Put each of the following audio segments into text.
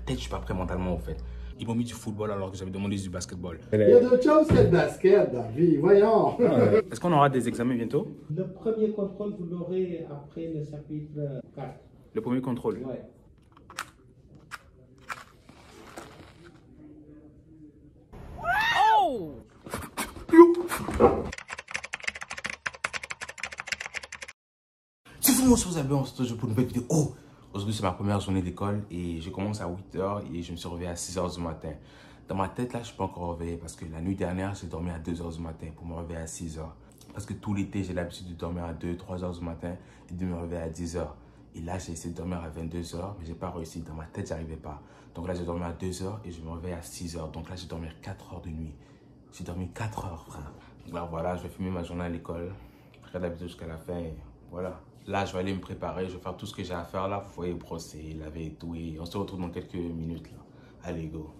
tête, je suis pas prêt mentalement, en fait. Ils m'ont mis du football alors que j'avais demandé du basketball. Il y a d'autres choses que le basket dans la vie, voyons. Est-ce qu'on aura des examens bientôt? Le premier contrôle, vous l'aurez après le chapitre 4. Le premier contrôle? Ouais. Oh! C'est vraiment chose à bien pour une nouvelle vidéo. Oh! Aujourd'hui, c'est ma première journée d'école et je commence à 8 h et je me suis réveillé à 6 h du matin. Dans ma tête, là, je ne suis pas encore réveillé parce que la nuit dernière, j'ai dormi à 2 h du matin pour me réveiller à 6 h. Parce que tout l'été, j'ai l'habitude de dormir à 2, 3 h du matin et de me réveiller à 10 h. Et là, j'ai essayé de dormir à 22 h, mais je n'ai pas réussi. Dans ma tête, je n'arrivais pas. Donc là, j'ai dormi à 2 h et je me réveille à 6 h. Donc là, j'ai dormi 4 h de nuit. J'ai dormi 4 h, frère. Donc là, voilà, je vais finir ma journée à l'école. Après d'habitude jusqu'à la fin. Et voilà. Là, je vais aller me préparer. Je vais faire tout ce que j'ai à faire là. Vous voyez, brosser, laver et tout. Et on se retrouve dans quelques minutes là. Allez, go.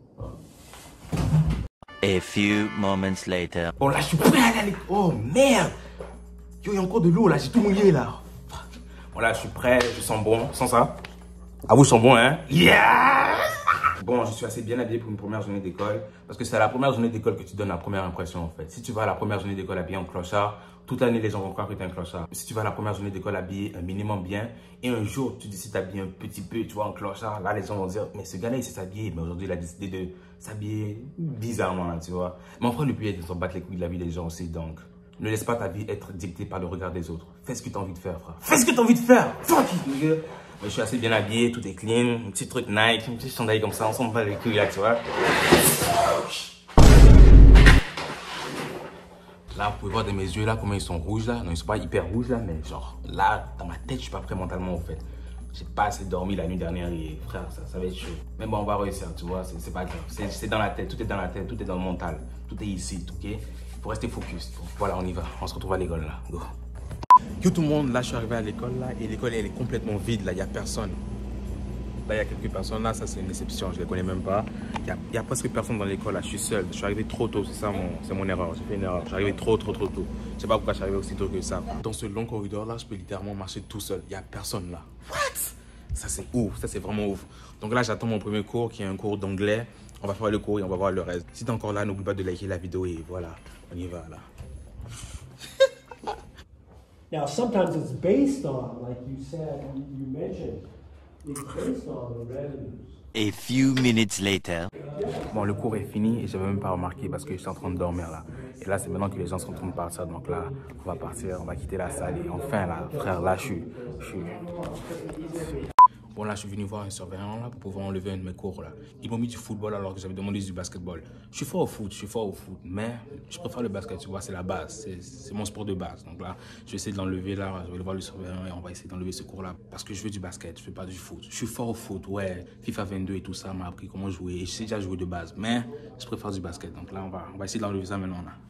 A few moments later. Bon, là, je suis prêt à aller à l'école. Oh, merde. Yo, il y a encore de l'eau là. J'ai tout mouillé là. Bon, là, je suis prêt. Je sens bon. Sans ça. Ah, vous, je sens bon, hein? Yeah! Bon, je suis assez bien habillé pour une première journée d'école. Parce que c'est à la première journée d'école que tu donnes la première impression, en fait. Si tu vas à la première journée d'école habillé en clochard, toute l'année, les gens vont croire que tu es un clochard. Si tu vas à la première journée d'école habillé un minimum bien, et un jour, tu décides d'habiller un petit peu, tu vois, en clochard, là, les gens vont dire, mais ce gars-là, il s'est habillé. Mais aujourd'hui, il a décidé de s'habiller bizarrement, tu vois. Mais enfin, le but est de s'en battre les couilles de la vie des gens aussi, donc. Ne laisse pas ta vie être dictée par le regard des autres. Fais ce que tu as envie de faire, frère. Fais ce que tu as envie de faire. Fuck it, nigga. Mais je suis assez bien habillé, tout est clean, un petit truc Nike, une petite chandail comme ça, on s'en bat les couilles là, tu vois. Là, vous pouvez voir de mes yeux là, comment ils sont rouges là. Non, ils sont pas hyper rouges là, mais genre là, dans ma tête, je suis pas prêt mentalement en fait. J'ai pas assez dormi la nuit dernière et frère, ça va être chaud. Mais bon, on va réussir, tu vois, c'est pas grave. C'est dans la tête, tout est dans la tête, tout est dans le mental. Tout est ici, ok? Il faut rester focus. Donc, voilà, on y va. On se retrouve à l'école là. Go. Yo tout le monde, là je suis arrivé à l'école là et l'école elle est complètement vide là, il n'y a personne. Là il y a quelques personnes là, ça c'est une déception, je ne les connais même pas. Il y a presque personne dans l'école là, je suis seul. Je suis arrivé trop tôt, c'est ça mon erreur, j'ai fait une erreur. Je suis arrivé trop tôt. Je sais pas pourquoi je suis arrivé aussi tôt que ça. Dans ce long corridor là, je peux littéralement marcher tout seul, il n'y a personne là. What? Ça c'est ouf, ça c'est vraiment ouf. Donc là j'attends mon premier cours qui est un cours d'anglais. On va faire le cours et on va voir le reste. Si t'es encore là, n'oublie pas de liker la vidéo et voilà, on y va là. Now, sometimes it's based on, like you said, you mentioned, it's based on the revenues. A few minutes later. Bon, le cours est fini et je n'avais même pas remarqué parce que j'étais en train de dormir là. Et là, c'est maintenant que les gens sont en train de partir. Donc là, on va partir, on va quitter la salle. Et enfin, là, frère, là, je suis... Bon, là, je suis venu voir un surveillant là pour pouvoir enlever un de mes cours là. Ils m'ont mis du football alors que j'avais demandé du basketball. Je suis fort au foot, mais je préfère le basket, tu vois, c'est la base, c'est mon sport de base. Donc là, je vais essayer de l'enlever là, je vais aller voir le surveillant et on va essayer d'enlever ce cours là. Parce que je veux du basket, je veux pas du foot. Je suis fort au foot, ouais, FIFA 22 et tout ça m'a appris comment jouer. Et je sais déjà jouer de base, mais je préfère du basket. Donc là, on va essayer d'enlever ça maintenant là.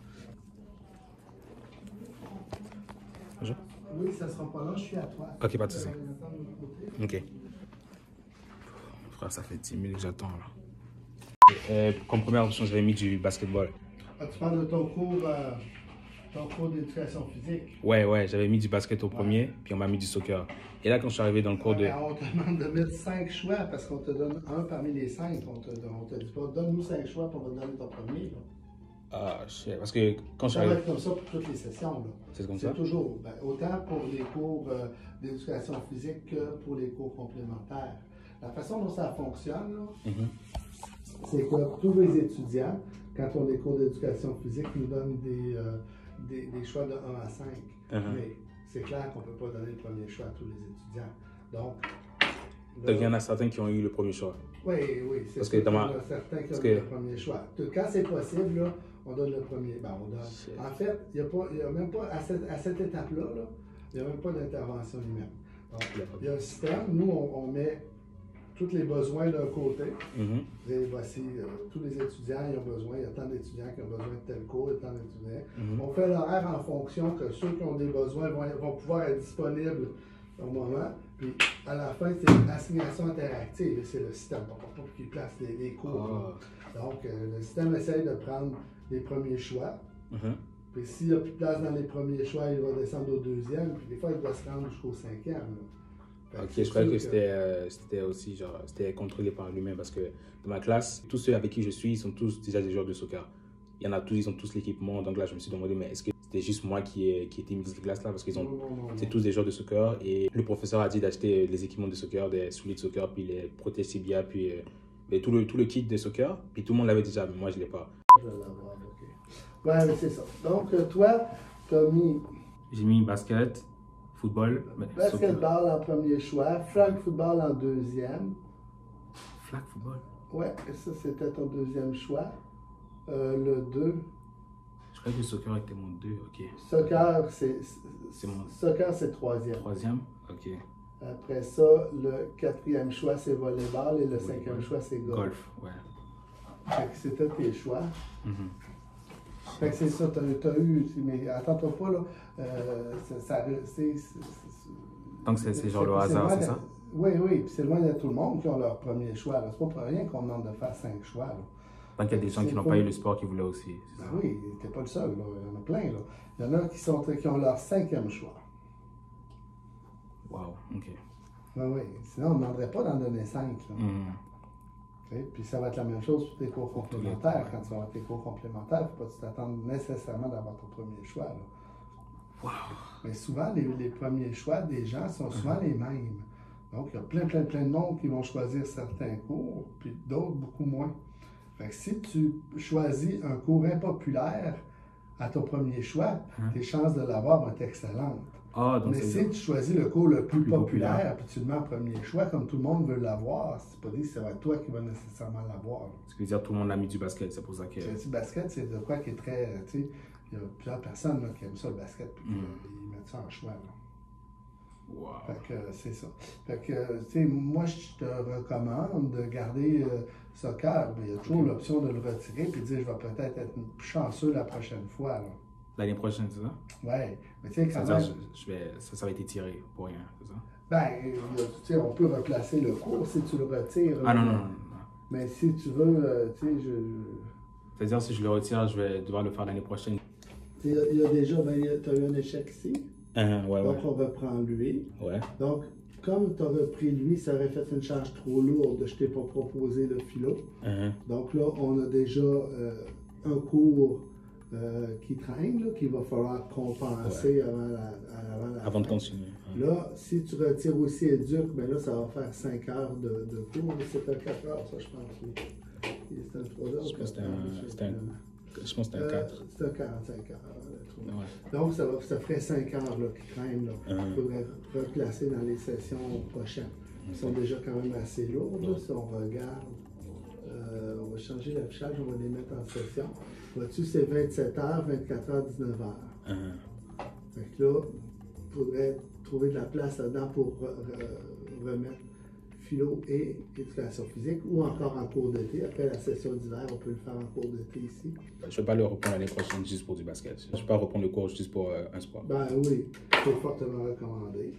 Bonjour. Oui, ça sera pas là, je suis à toi. Ok, pas de souci. Ok. Frère, ça fait 10 minutes que j'attends là. Comme première option, j'avais mis du basketball. Ah, tu parles de ton cours d'éducation physique. Ouais, j'avais mis du basket au premier, puis on m'a mis du soccer. Et là, quand je suis arrivé dans le cours de... On te demande de mettre 5 choix parce qu'on te donne un parmi les 5. On te dit pas, donne-nous 5 choix pour te donner ton premier. Là. Ah, je sais, parce que quand je suis Ça va arrivé... être comme ça pour toutes les sessions. C'est comme ça? C'est toujours, autant pour les cours d'éducation physique que pour les cours complémentaires. La façon dont ça fonctionne, c'est que tous les étudiants, quand on a des cours d'éducation physique, nous donnent des choix de 1 à 5. Mais c'est clair qu'on ne peut pas donner le premier choix à tous les étudiants. Donc, il y en a certains qui ont eu le premier choix. Oui, c'est parce que dans ma... certains qui ont eu le premier choix. Quand c'est possible, là, on donne le premier. En fait, il n'y a même pas, à cette étape-là, il n'y a même pas d'intervention humaine. Donc, il y a un système, nous, on met tous les besoins d'un côté. Et voici, tous les étudiants ils ont besoin, il y a tant d'étudiants qui ont besoin de tel cours, il y a tant d'étudiants. On fait l'horaire en fonction que ceux qui ont des besoins vont pouvoir être disponibles au moment. Puis à la fin, c'est une assignation interactive, c'est le système, pour qu'il place les cours. Donc, le système essaye de prendre les premiers choix. Puis s'il n'y a plus de place dans les premiers choix, il va descendre au deuxième. Puis des fois, il doit se rendre jusqu'au cinquième. Ok, je croyais que c'était aussi genre, c'était contrôlé par l'humain parce que dans ma classe, tous ceux avec qui je suis, ils sont tous déjà des joueurs de soccer. Il y en a tous, ils ont tous l'équipement. Donc là, je me suis demandé, mais est-ce que c'était juste moi qui étais mis dans cette classe-là parce qu'ils ont, c'est tous des joueurs de soccer et le professeur a dit d'acheter les équipements de soccer, des souliers de soccer, puis les protèges tibia, puis tout le kit de soccer. Puis tout le monde l'avait déjà, mais moi je l'ai pas. Je vais l'avoir, ok. Ouais, mais c'est ça. Donc toi, tu as mis J'ai mis basket, football, basketball en premier choix, flag football en deuxième. Flag football. Ouais, ça c'était ton deuxième choix. Le 2. Je croyais que le soccer était mon 2, ok. Soccer, mon soccer, c'est troisième. Troisième, ok. Après ça, le quatrième choix, c'est volleyball et le cinquième choix, c'est golf. Golf, ouais. Fait que c'était tes choix. Mm-hmm. Fait que c'est ça, t'as eu, mais attends-toi pas, là. Donc c'est genre le hasard, c'est ça? Oui, puis c'est loin de tout le monde qui ont leur premier choix. C'est pas pour rien qu'on demande de faire 5 choix. Là. Donc il y a des gens qui n'ont pas eu le sport qui voulaient aussi. Ben oui, t'es pas le seul, là. Il y en a plein, là. Il y en a qui ont leur 5e choix. Wow, ok. Oui, sinon on ne demanderait pas d'en donner 5. Là. Puis ça va être la même chose pour tes cours complémentaires. Quand tu vas avoir tes cours complémentaires, il ne faut pas que tu t'attendes nécessairement d'avoir ton premier choix. Là. Wow. Mais souvent, les premiers choix des gens sont souvent les mêmes. Donc, il y a plein de monde qui vont choisir certains cours, puis d'autres beaucoup moins. Fait que si tu choisis un cours impopulaire à ton premier choix, tes chances de l'avoir vont être excellentes. Donc mais si tu choisis le cours le plus populaire, puis tu le mets en premier choix, comme tout le monde veut l'avoir, c'est pas dit que ça va être toi qui vas nécessairement l'avoir. Ce qui veut dire tout le monde a mis du basket, c'est pour ça que... Le basket, c'est de quoi qui est très... Tu sais, il y a plusieurs personnes là, qui aiment ça, le basket, puis ils mettent ça en choix. Là. Wow. Fait que c'est ça. Fait que, tu sais, moi, je te recommande de garder soccer. Mais il y a toujours l'option de le retirer, puis de dire, je vais peut-être être plus chanceux la prochaine fois. Là. L'année prochaine, c'est ça? Oui, mais tu sais, quand même... dire, ça va être étiré pour rien, c'est ça? Ben, tu sais, on peut replacer le cours si tu le retires. Ah non. Mais si tu veux, tu sais, c'est-à-dire, si je le retire, je vais devoir le faire l'année prochaine. Il y a déjà, tu as eu un échec ici. Donc, on reprend lui. Ouais. Donc, comme tu as repris lui, ça aurait fait une charge trop lourde. Je t'ai pas proposé le philo. Donc là, on a déjà un cours qui traîne, là, qu'il va falloir compenser avant de continuer. Là, si tu retires aussi éduc, ben là, ça va faire 5 heures de cours. C'était 4 heures, ça, je pense. C'était un 3 heures. Je pense que c'était un 4. C'était un 45 heures. Donc, ça ferait 5 heures là, qui traînent. Il faudrait replacer dans les sessions prochaines. Ils sont déjà quand même assez lourdes. Là, si on regarde, on va changer l'affichage, on va les mettre en session. Vois-tu, c'est 27 heures, 24 heures, 19 heures. Fait que là, il faudrait trouver de la place là-dedans pour remettre philo et éducation physique ou encore en cours d'été. Après la session d'hiver, on peut le faire en cours d'été ici. Je ne vais pas le reprendre l'année prochaine juste pour du basket. Je ne vais pas reprendre le cours juste pour un sport. Ben oui, c'est fortement recommandé.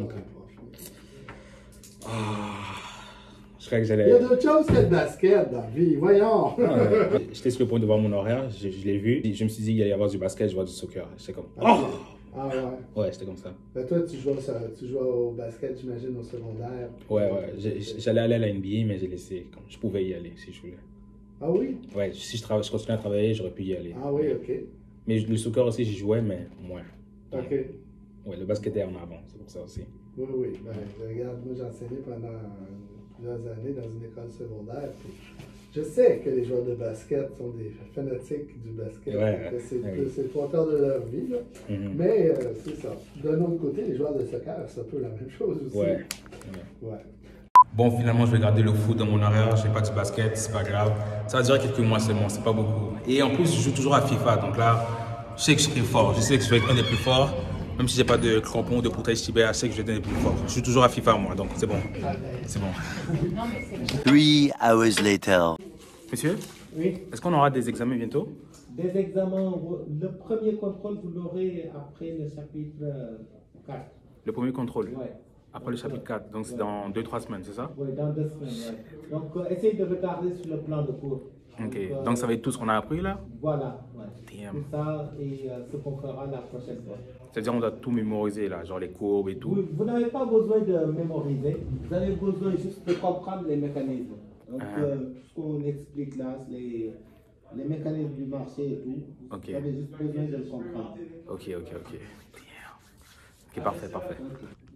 Je crois que j'allais... Il y a d'autres choses que le basket dans la vie, voyons! J'étais sur le point de voir mon horaire, je l'ai vu. Je me suis dit qu'il allait y avoir du basket, je vois du soccer. J'étais comme... Ah ouais? Ouais, j'étais comme ça. Ben toi, tu jouais au basket, j'imagine, au secondaire. Ouais. J'allais aller à la NBA, mais j'ai laissé. Je pouvais y aller si je voulais. Ah oui? Ouais, si je continuais à travailler, j'aurais pu y aller. Ah oui, ok. Mais le soccer aussi, j'y jouais, mais moins. Ok. Ouais, le basket est en avant, c'est pour ça aussi. Oui. Ben, regarde, moi, j'ai enseigné pendant plusieurs années dans une école secondaire. Puis je sais que les joueurs de basket sont des fanatiques du basket. Ouais, c'est le porteur de leur vie. Là. Mais c'est ça. D'un autre côté, les joueurs de soccer, c'est un peu la même chose aussi. Ouais. Bon, finalement, je vais garder le foot dans mon horaire. Je fais pas du basket, c'est pas grave. Ça va durer quelques mois seulement, c'est pas beaucoup. Et en plus, je joue toujours à FIFA. Donc là, je sais que je serai fort. Je sais que je vais être un des plus forts. Même si j'ai pas de crampons, de protège tibia, je sais que je vais être un des plus forts. Je joue toujours à FIFA, moi, donc c'est bon. C'est bon. 3 hours later. Monsieur? Oui. Est-ce qu'on aura des examens bientôt? Des examens, le premier contrôle, vous l'aurez après le chapitre 4. Le premier contrôle? Oui. Après le chapitre 4, donc c'est dans 2-3 semaines, c'est ça? Oui, dans 2 semaines. Ouais. Donc, essayez de regarder sur le plan de cours. Ok, donc ça va être tout ce qu'on a appris là? Voilà, ouais. Damn. C'est ça et ce qu'on fera la prochaine fois. C'est-à-dire on doit tout mémoriser là, genre les courbes et tout. Vous n'avez pas besoin de mémoriser, vous avez besoin juste de comprendre les mécanismes. Donc, ce qu'on explique là, c'est les mécanismes du marché et tout. Ok. Vous avez juste besoin de le comprendre. Ok. Damn. Ok, parfait.